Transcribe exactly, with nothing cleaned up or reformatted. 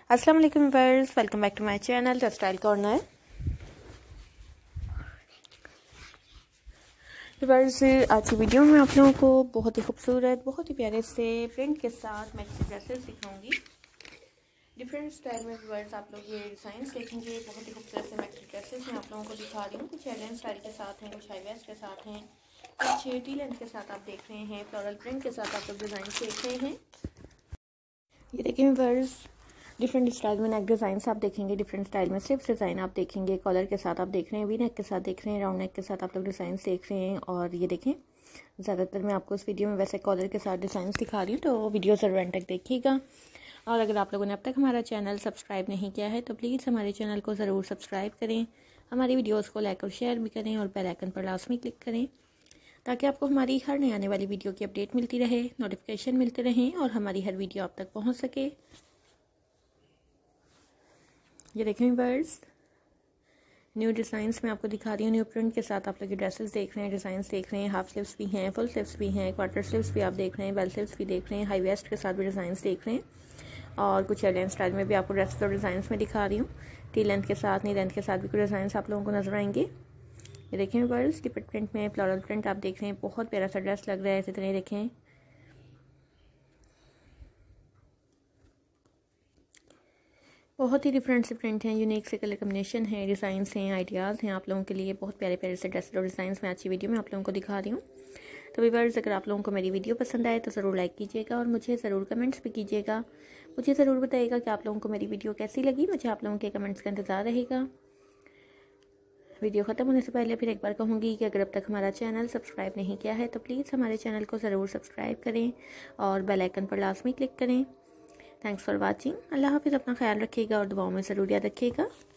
अस्सलाम वालेकुम viewers, welcome back to my channel the style corner. Viewers, आज की वीडियो में आप लोगों को बहुत ही खूबसूरत, बहुत ही प्यारे से प्रिंट के साथ मैक्सी ड्रेसेस दिखाऊंगी। डिफरेंट स्टाइल में व्यूअर्स आप लोग ये डिज़ाइन देखेंगे। बहुत ही खूबसूरत से मैक्सी ड्रेसेस मैं आप लोगों को दिखा रही हूँ। कुछ एलियन स्टाइल के साथ हैं, कुछ हाई वेस्ट के साथ हैं, कुछ टी लेंथ के साथ आप देख रहे हैं, फ्लोरल प्रिंट के साथ आप लोग डिज़ाइन देख रहे हैं। ये देखिए व्यूअर्स, डिफरेंट स्टाइल में नेक डिज़ाइंस आप देखेंगे, डिफरेंट स्टाइल में स्लिप्स डिज़ाइन आप देखेंगे, कॉलर के साथ आप देख रहे हैं, वी नेक के साथ देख रहे हैं, राउंड नेक के साथ आप लोग डिज़ाइन देख रहे हैं। और ये देखें, ज़्यादातर मैं आपको इस वीडियो में वैसे कॉलर के साथ डिज़ाइन दिखा रही हूँ, तो वीडियो ज़रूर एंड तक देखिएगा। और अगर आप लोगों ने अब तक हमारा चैनल सब्सक्राइब नहीं किया है तो प्लीज़ हमारे चैनल को ज़रूर सब्सक्राइब करें, हमारी वीडियोज़ को लाइक और शेयर भी करें और बेल आइकन पर लाजमी क्लिक करें ताकि आपको हमारी हर नई आने वाली वीडियो की अपडेट मिलती रहे, नोटिफिकेशन मिलते रहें और हमारी हर वीडियो आप तक पहुँच सके। ये देखें व्यूअर्स, न्यू डिज़ाइंस मैं आपको दिखा रही हूँ। न्यू प्रिंट के साथ आप लोग ये ड्रेसेस देख रहे हैं, डिज़ाइंस देख रहे हैं। हाफ स्लीव्स भी हैं, फुल स्लीव्स भी हैं, क्वार्टर स्लीव्स भी आप देख रहे हैं, बेल स्लीव्स भी देख रहे हैं, हाई वेस्ट के साथ भी डिज़ाइंस देख रहे हैं। और कुछ एलियन स्टाइल में भी आपको ड्रेसेस और डिज़ाइंस में दिखा रही हूँ। टी लेंथ के साथ, नी लेंथ के साथ भी कुछ डिज़ाइंस आप लोगों को नजर आएंगे। ये देखें व्यूअर्स, डिपेट प्रिंट में फ्लोरल प्रिंट आप देख रहे हैं, बहुत प्यारा सा ड्रेस लग रहा है। इसी तरह देखें, बहुत ही डिफरेंट से प्रिंट हैं, यूनिक से कलर कम्बिनेशन है, डिज़ाइंस हैं, आइडियाज़ हैं आप लोगों के लिए। बहुत प्यारे प्यारे से ड्रेस और डिज़ाइंस मैं अच्छी वीडियो में आप लोगों को दिखा रही हूँ। तो व्यूअर्स, अगर आप लोगों को मेरी वीडियो पसंद आए तो ज़रूर लाइक कीजिएगा और मुझे ज़रूर कमेंट्स भी कीजिएगा। मुझे ज़रूर बताइएगा कि आप लोगों को मेरी वीडियो कैसी लगी। मुझे आप लोगों के कमेंट्स का इंतज़ार रहेगा। वीडियो ख़त्म होने से पहले फिर एक बार कहूँगी कि अगर अब तक हमारा चैनल सब्सक्राइब नहीं किया है तो प्लीज़ हमारे चैनल को ज़रूर सब्सक्राइब करें और बेल आइकन पर लाजमी क्लिक करें। Thanks for watching. अल्लाह हाफिज़। अपना ख्याल रखिएगा और दुआओं में ज़रूर याद रखिएगा।